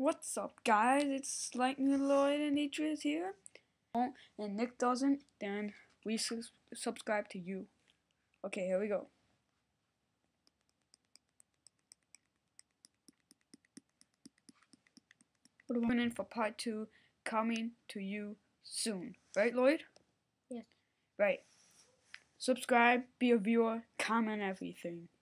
What's up, guys? It's like Lloyd and Idris here. And Nick doesn't, then we subscribe to you. Okay, here we go. We're in for part 2, coming to you soon. Right, Lloyd? Yes. Right. Subscribe, be a viewer, comment everything.